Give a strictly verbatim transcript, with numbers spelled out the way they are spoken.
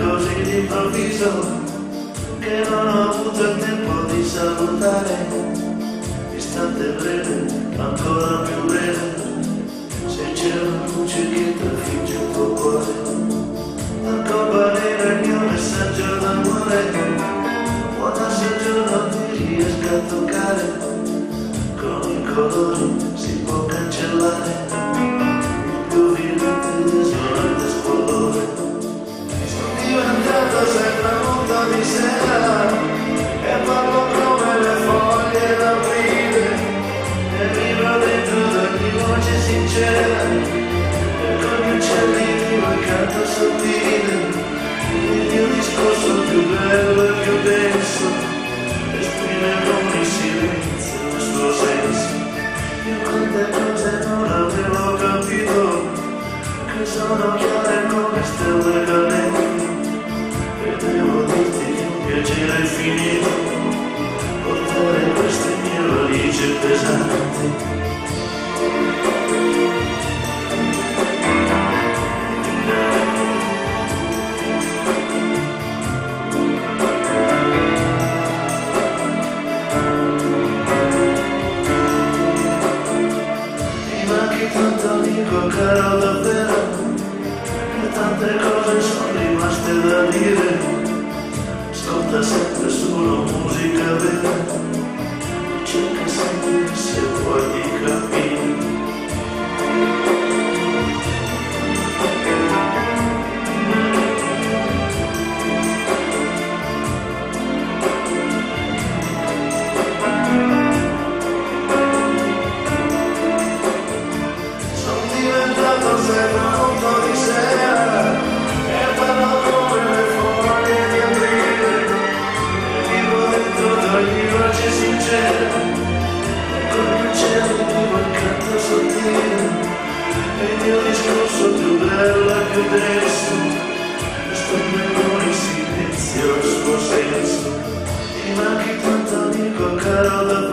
così d'improvviso che non ho avuto il tempo di salutare. Istante breve, ancora più breve, se c'è una luce dietro finge il tuo cuore. La colpa nera il mio messaggio d'amore, buona soggiorno ti riesco a toccare, con i colori si può cancellare il più violento e desolante squallore. Sono diventato sempre molto di sera e parlo come le foglie d'aprile e vibro dentro d'ogni voce sincera e con gli uccelli di un canto sottile. Il mio discorso più bello e più denso esprime con il silenzio il suo senso. Io quante cose non avevo capito, che sono chiare come stelle cadenti, e devo dirti che un piacere infinito portare queste mie valigie pesanti. Tanto amico caro davvero, e tante cose sono rimaste da dire. Ascolta sempre solo musica vera, cerca sempre se vuoi di capire. Il mio discorso più bello e più denso esprime con il silenzio il suo senso. Ti manchi tanto amico caro davvero.